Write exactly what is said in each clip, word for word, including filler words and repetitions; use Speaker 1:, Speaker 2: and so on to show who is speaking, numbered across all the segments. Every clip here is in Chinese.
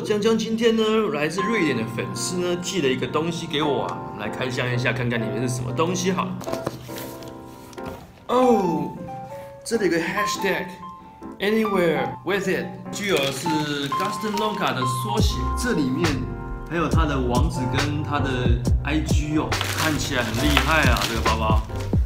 Speaker 1: 江江今天呢，来自瑞典的粉丝呢寄了一个东西给我啊，我们来开箱一下，看看里面是什么东西好了。哦，这里有个 hashtag anywhere with it， 具有的是 Gaston Lonka 的缩写，这里面还有它的网址跟它的 I G 哦，看起来很厉害啊，这个包包。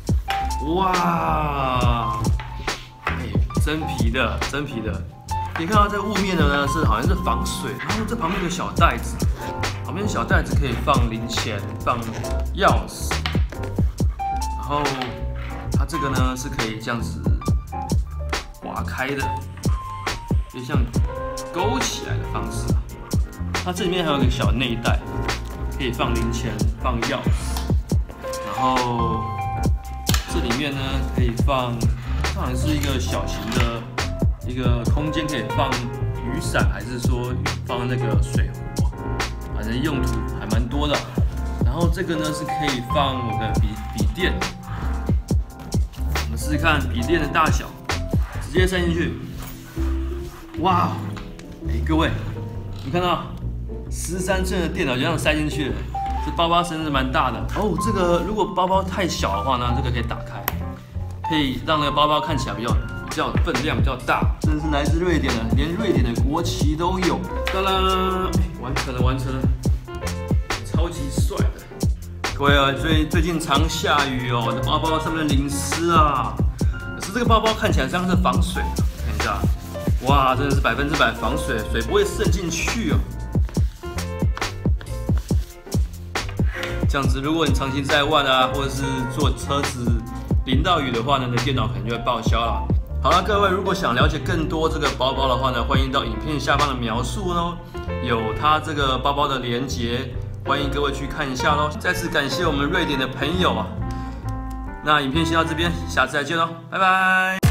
Speaker 1: 哇，哎，真皮的，真皮的。你看到这雾面的呢，是好像是防水，然后这旁边有个小袋子，旁边小袋子可以放零钱、放钥匙，然后它这个呢是可以这样子划开的，有点像勾起来的方式。它这里面还有一个小内袋，可以放零钱、放钥匙，然后这里面呢可以放，这好像是一个小型的。一个空间可以放雨伞，还是说放那个水壶，反正用途还蛮多的。然后这个呢是可以放我的笔笔电，我们试试看笔电的大小，直接塞进去。哇，哎，各位，你看到十三寸的电脑就这样塞进去了，这包包真是蛮大的哦。这个如果包包太小的话呢，这个可以打开，可以让那个包包看起来比较。比较分量比较大，真的是来自瑞典的，连瑞典的国旗都有。哒啦，完成了，完成了，超级帅的。各位啊，最最近常下雨哦，我的包包上面淋湿啊。可是这个包包看起来像是防水的，看一下，哇，真的是百分之百防水，水不会渗进去哦。这样子，如果你长期在外啊，或者是坐车子淋到雨的话呢，你的电脑可能就会报销了。好了，各位，如果想了解更多这个包包的话呢，欢迎到影片下方的描述哦，有它这个包包的连结，欢迎各位去看一下喽。再次感谢我们瑞典的朋友啊，那影片先到这边，下次再见喽，拜拜。